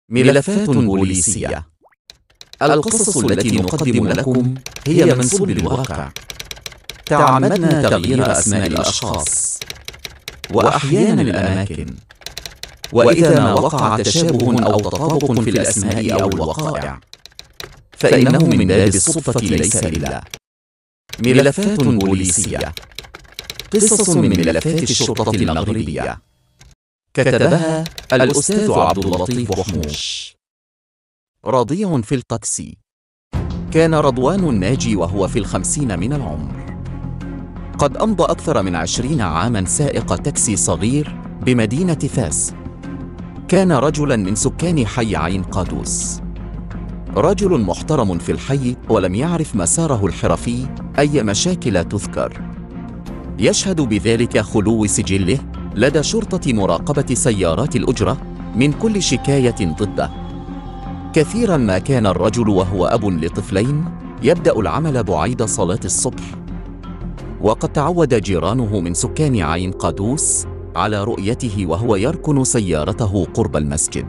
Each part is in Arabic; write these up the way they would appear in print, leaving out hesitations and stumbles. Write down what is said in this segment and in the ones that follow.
ملفات بوليسية. القصص التي نقدم لكم هي من صلب الواقع. تعمدنا تغيير أسماء الأشخاص وأحيانا الأماكن، وإذا ما وقع تشابه أو تطابق في الأسماء أو الوقائع فإنه من باب الصدفة ليس إلا. ملفات بوليسية، قصص من ملفات الشرطة المغربية، كتبها الأستاذ عبد اللطيف وحموش. رضيع في التاكسي. كان رضوان الناجي وهو في 50 من العمر. قد أمضى أكثر من 20 عاماً سائق تاكسي صغير بمدينة فاس. كان رجلاً من سكان حي عين قادوس، رجل محترم في الحي ولم يعرف مساره الحرفي أي مشاكل تذكر. يشهد بذلك خلو سجله لدى شرطة مراقبة سيارات الأجرة من كل شكاية ضده. كثيراً ما كان الرجل وهو أب لطفلين يبدأ العمل بعيد صلاة الصبح، وقد تعود جيرانه من سكان عين قادوس على رؤيته وهو يركن سيارته قرب المسجد.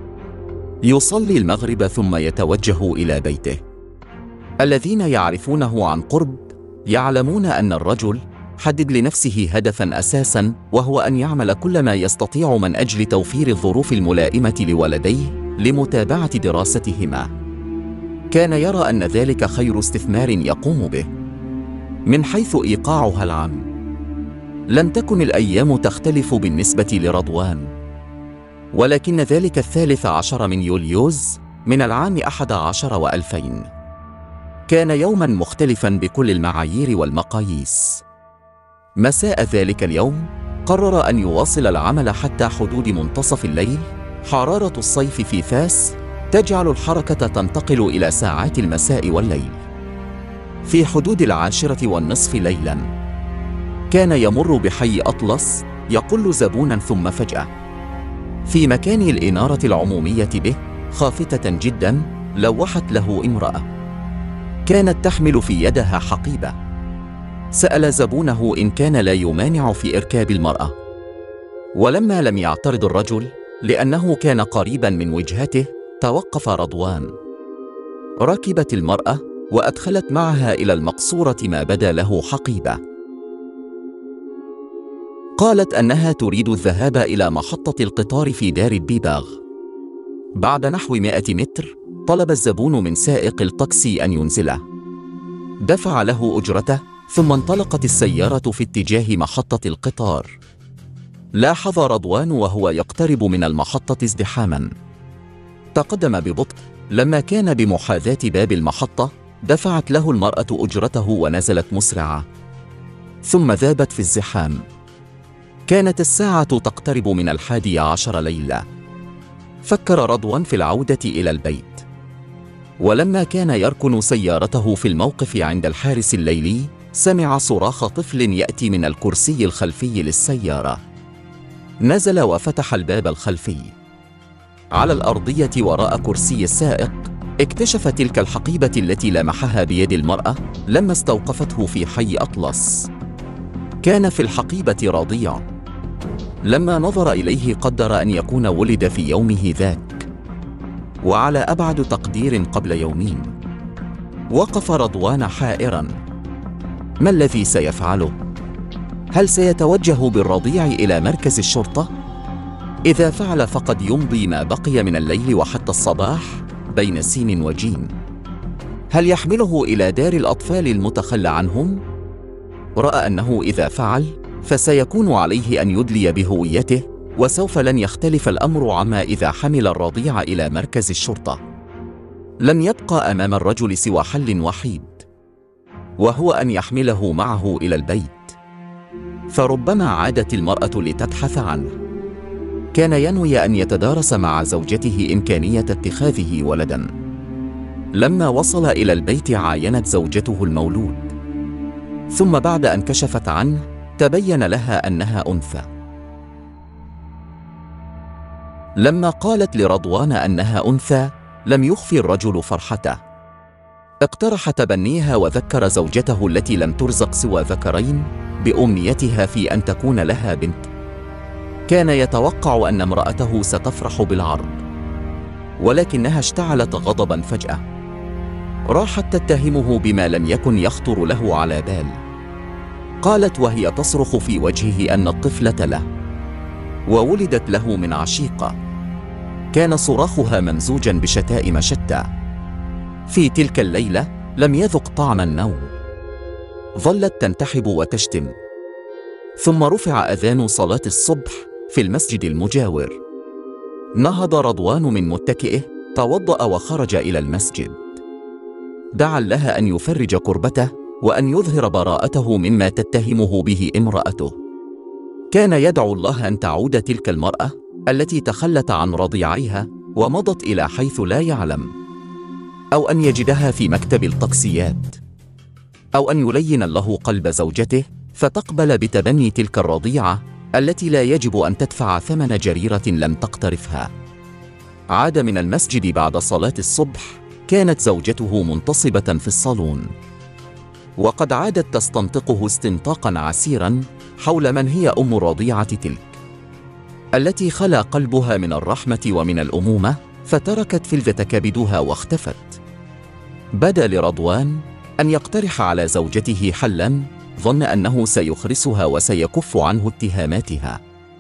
يصلي المغرب ثم يتوجه إلى بيته. الذين يعرفونه عن قرب يعلمون أن الرجل حدد لنفسه هدفاً أساساً، وهو أن يعمل كل ما يستطيع من أجل توفير الظروف الملائمة لولديه لمتابعة دراستهما. كان يرى أن ذلك خير استثمار يقوم به من حيث إيقاعها العام. لم تكن الأيام تختلف بالنسبة لرضوان، ولكن ذلك 13 من يوليوز من العام 11 و2000 كان يوماً مختلفاً بكل المعايير والمقاييس. مساء ذلك اليوم قرر أن يواصل العمل حتى حدود منتصف الليل. حرارة الصيف في فاس تجعل الحركة تنتقل إلى ساعات المساء والليل. في حدود 22:30 ليلاً كان يمر بحي أطلس يقل زبوناً، ثم فجأة في مكان الإنارة العمومية به خافتة جداً لوحت له امرأة كانت تحمل في يدها حقيبة. سأل زبونه إن كان لا يمانع في إركاب المرأة، ولما لم يعترض الرجل لأنه كان قريباً من وجهته توقف رضوان. ركبت المرأة وأدخلت معها إلى المقصورة ما بدا له حقيبة. قالت أنها تريد الذهاب إلى محطة القطار في دار البيباغ. بعد نحو 100 متر طلب الزبون من سائق التاكسي أن ينزله. دفع له أجرته ثم انطلقت السيارة في اتجاه محطة القطار. لاحظ رضوان وهو يقترب من المحطة ازدحاماً. تقدم ببطء. لما كان بمحاذاة باب المحطة دفعت له المرأة أجرته ونزلت مسرعة، ثم ذابت في الزحام. كانت الساعة تقترب من 11 ليلة. فكر رضوان في العودة إلى البيت، ولما كان يركن سيارته في الموقف عند الحارس الليلي سمع صراخ طفل يأتي من الكرسي الخلفي للسيارة. نزل وفتح الباب الخلفي. على الأرضية وراء كرسي السائق اكتشف تلك الحقيبة التي لمحها بيد المرأة لما استوقفته في حي أطلس. كان في الحقيبة رضيع. لما نظر إليه قدر أن يكون ولد في يومه ذاك، وعلى أبعد تقدير قبل يومين. وقف رضوان حائراً. ما الذي سيفعله؟ هل سيتوجه بالرضيع إلى مركز الشرطة؟ إذا فعل فقد يمضي ما بقي من الليل وحتى الصباح بين سين وجيم. هل يحمله إلى دار الأطفال المتخلى عنهم؟ رأى أنه إذا فعل فسيكون عليه أن يدلي بهويته، وسوف لن يختلف الأمر عما إذا حمل الرضيع إلى مركز الشرطة. لم يبقى أمام الرجل سوى حل وحيد، وهو أن يحمله معه إلى البيت، فربما عادت المرأة لتبحث عنه. كان ينوي أن يتدارس مع زوجته إمكانية اتخاذه ولداً. لما وصل إلى البيت عاينت زوجته المولود، ثم بعد أن كشفت عنه تبين لها أنها أنثى. لما قالت لرضوان أنها أنثى لم يخفي الرجل فرحته. اقترح تبنيها وذكر زوجته التي لم ترزق سوى ذكرين بأمنيتها في أن تكون لها بنت. كان يتوقع أن امرأته ستفرح بالعرض. ولكنها اشتعلت غضبا فجأة. راحت تتهمه بما لم يكن يخطر له على بال. قالت وهي تصرخ في وجهه أن الطفلة له وولدت له من عشيقة. كان صراخها ممزوجا بشتائم شتى. في تلك الليلة لم يذق طعم النوم. ظلت تنتحب وتشتم. ثم رفع أذان صلاة الصبح في المسجد المجاور. نهض رضوان من متكئه، توضأ وخرج إلى المسجد. دعا الله أن يفرج كربته وأن يظهر براءته مما تتهمه به امرأته. كان يدعو الله أن تعود تلك المرأة التي تخلت عن رضيعيها ومضت إلى حيث لا يعلم، أو أن يجدها في مكتب الطكسيات، أو أن يلين الله قلب زوجته فتقبل بتبني تلك الرضيعة التي لا يجب أن تدفع ثمن جريرة لم تقترفها. عاد من المسجد بعد صلاة الصبح. كانت زوجته منتصبة في الصالون، وقد عادت تستنطقه استنطاقا عسيرا حول من هي أم الرضيعة تلك، التي خلا قلبها من الرحمة ومن الأمومة، فتركت فلذة كبدها واختفت. بدا لرضوان أن يقترح على زوجته حلا، ظن أنه سيخرسها وسيكف عنه اتهاماتها.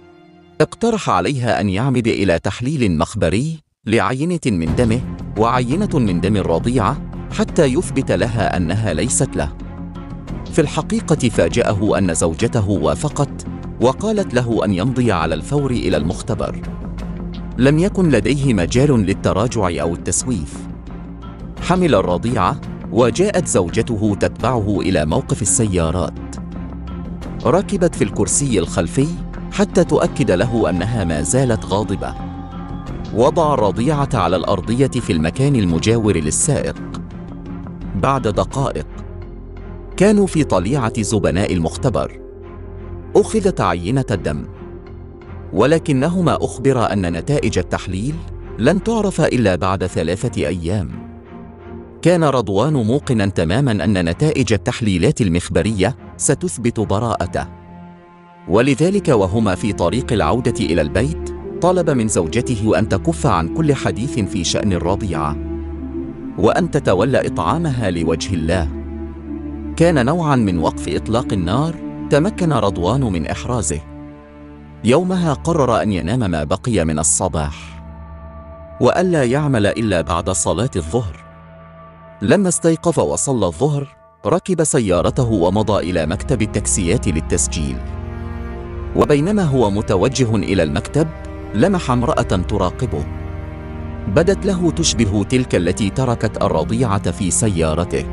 اقترح عليها أن يعمد إلى تحليل مخبري لعينة من دمه وعينة من دم الرضيعة حتى يثبت لها أنها ليست له. في الحقيقة فاجأه أن زوجته وافقت وقالت له أن يمضي على الفور إلى المختبر. لم يكن لديه مجال للتراجع أو التسويف. حمل الرضيعة وجاءت زوجته تتبعه إلى موقف السيارات. ركبت في الكرسي الخلفي حتى تؤكد له أنها ما زالت غاضبة. وضع الرضيعة على الأرضية في المكان المجاور للسائق. بعد دقائق كانوا في طليعة زبناء المختبر. أخذت عينة الدم، ولكنهما أخبرا أن نتائج التحليل لن تعرف إلا بعد 3 أيام. كان رضوان موقنا تماما أن نتائج التحليلات المخبرية ستثبت براءته، ولذلك وهما في طريق العودة إلى البيت طلب من زوجته أن تكف عن كل حديث في شأن الرضيعة وأن تتولى إطعامها لوجه الله. كان نوعا من وقف إطلاق النار تمكن رضوان من إحرازه. يومها قرر أن ينام ما بقي من الصباح وألا يعمل إلا بعد صلاة الظهر. لما استيقظ وصلى الظهر ركب سيارته ومضى إلى مكتب التاكسيات للتسجيل. وبينما هو متوجه إلى المكتب لمح امرأة تراقبه، بدت له تشبه تلك التي تركت الرضيعة في سيارته،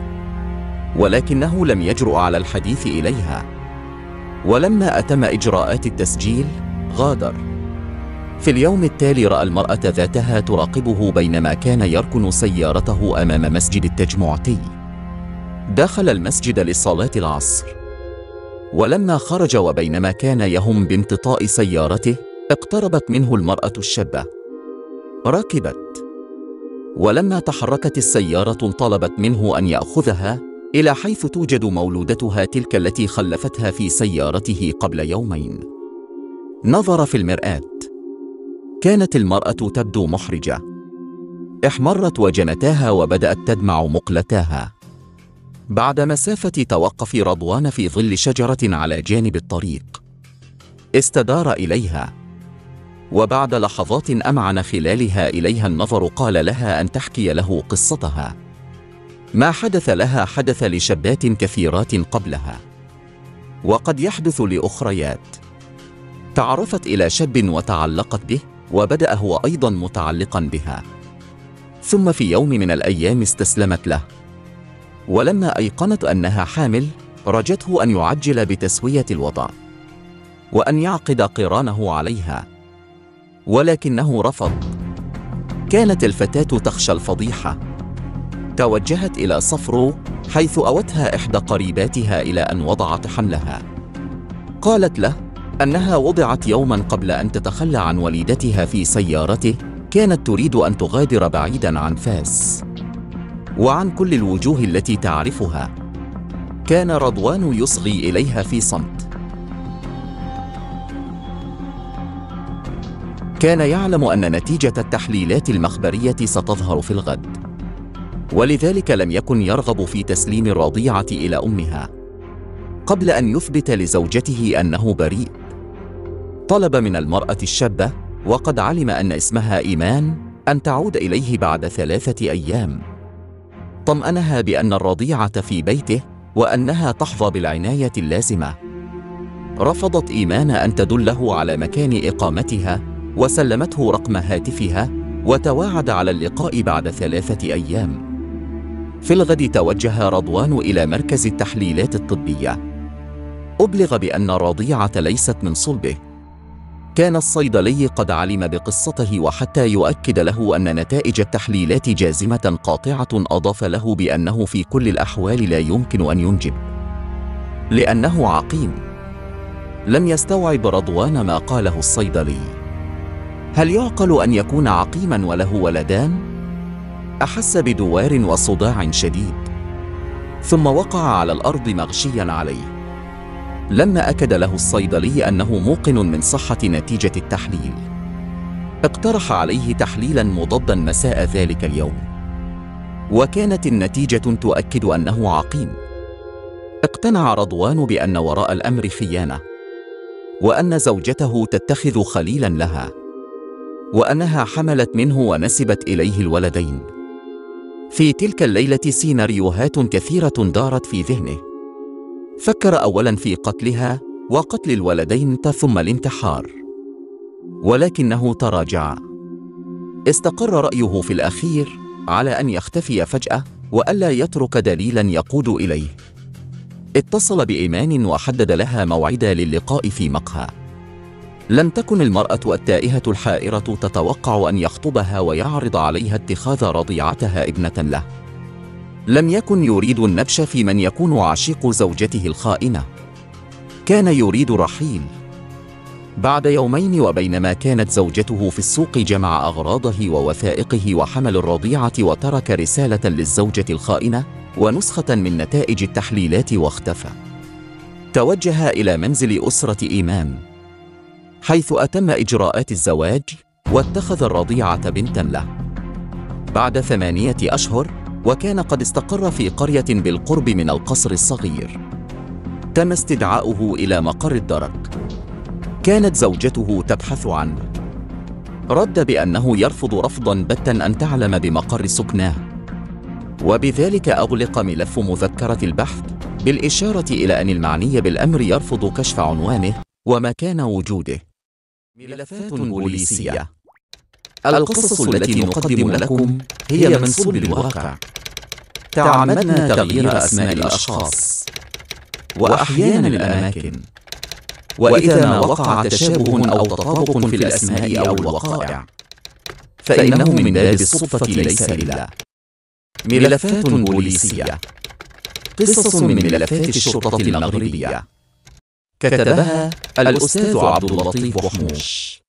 ولكنه لم يجرؤ على الحديث إليها. ولما أتم إجراءات التسجيل غادر. في اليوم التالي رأى المرأة ذاتها تراقبه بينما كان يركن سيارته أمام مسجد التجمعتي. دخل المسجد لصلاة العصر، ولما خرج وبينما كان يهم بامتطاء سيارته اقتربت منه المرأة الشابة. ركبت، ولما تحركت السيارة طلبت منه أن يأخذها إلى حيث توجد مولودتها تلك التي خلفتها في سيارته قبل يومين. نظر في المرآة. كانت المرأة تبدو محرجة. احمرت وجنتاها وبدأت تدمع مقلتاها. بعد مسافة توقف رضوان في ظل شجرة على جانب الطريق. استدار إليها، وبعد لحظات أمعن خلالها إليها النظر قال لها أن تحكي له قصتها. ما حدث لها حدث لشابات كثيرات قبلها، وقد يحدث لأخريات. تعرفت إلى شاب وتعلقت به، وبدأ هو أيضا متعلقا بها. ثم في يوم من الأيام استسلمت له، ولما أيقنت أنها حامل رجته أن يعجل بتسوية الوضع وأن يعقد قرانه عليها، ولكنه رفض. كانت الفتاة تخشى الفضيحة. توجهت إلى صفرو حيث أوتها إحدى قريباتها إلى أن وضعت حملها. قالت له أنها وضعت يوما قبل أن تتخلى عن وليدتها في سيارته. كانت تريد أن تغادر بعيدا عن فاس وعن كل الوجوه التي تعرفها. كان رضوان يصغي إليها في صمت. كان يعلم أن نتيجة التحليلات المخبرية ستظهر في الغد، ولذلك لم يكن يرغب في تسليم الرضيعة إلى أمها قبل أن يثبت لزوجته أنه بريء. طلب من المرأة الشابة، وقد علم أن اسمها إيمان، أن تعود إليه بعد 3 أيام. طمأنها بأن الرضيعة في بيته وأنها تحظى بالعناية اللازمة. رفضت إيمان أن تدله على مكان إقامتها، وسلمته رقم هاتفها، وتواعد على اللقاء بعد 3 أيام. في الغد توجه رضوان إلى مركز التحليلات الطبية. أبلغ بأن الرضيعة ليست من صلبه. كان الصيدلي قد علم بقصته، وحتى يؤكد له أن نتائج التحليلات جازمة قاطعة أضاف له بأنه في كل الأحوال لا يمكن أن ينجب لأنه عقيم. لم يستوعب رضوان ما قاله الصيدلي. هل يعقل أن يكون عقيما وله ولدان؟ أحس بدوار وصداع شديد، ثم وقع على الأرض مغشيا عليه. لما أكد له الصيدلي أنه موقن من صحة نتيجة التحليل، اقترح عليه تحليلا مضادا مساء ذلك اليوم، وكانت النتيجة تؤكد أنه عقيم. اقتنع رضوان بأن وراء الأمر خيانة، وأن زوجته تتخذ خليلا لها، وأنها حملت منه ونسبت إليه الولدين. في تلك الليلة سيناريوهات كثيرة دارت في ذهنه. فكر أولا في قتلها وقتل الولدين ثم الانتحار، ولكنه تراجع. استقر رأيه في الأخير على أن يختفي فجأة وألا يترك دليلا يقود إليه. اتصل بإيمان وحدد لها موعدا للقاء في مقهى. لم تكن المرأة التائهة الحائرة تتوقع أن يخطبها ويعرض عليها اتخاذ رضيعتها ابنة له. لم يكن يريد النبش في من يكون عشيق زوجته الخائنة. كان يريد رحيل. بعد يومين، وبينما كانت زوجته في السوق، جمع أغراضه ووثائقه وحمل الرضيعة، وترك رسالة للزوجة الخائنة ونسخة من نتائج التحليلات واختفى. توجه إلى منزل أسرة إيمان، حيث أتم إجراءات الزواج واتخذ الرضيعة بنتا له. بعد 8 أشهر، وكان قد استقر في قرية بالقرب من القصر الصغير، تم استدعاؤه إلى مقر الدرك. كانت زوجته تبحث عنه. رد بأنه يرفض رفضا بتا أن تعلم بمقر سكناه، وبذلك أغلق ملف مذكرة البحث، بالإشارة إلى أن المعني بالأمر يرفض كشف عنوانه ومكان وجوده. ملفات بوليسية. القصص التي نقدم لكم هي من صلب الواقع. تعمدنا تغيير أسماء الأشخاص وأحيانا الأماكن، وإذا ما وقع تشابه أو تطابق في الأسماء أو الوقائع فإنه من باب الصدفة ليس إلا. ملفات بوليسية. قصص من ملفات الشرطة المغربية. كتبها الأستاذ عبد اللطيف وحموش.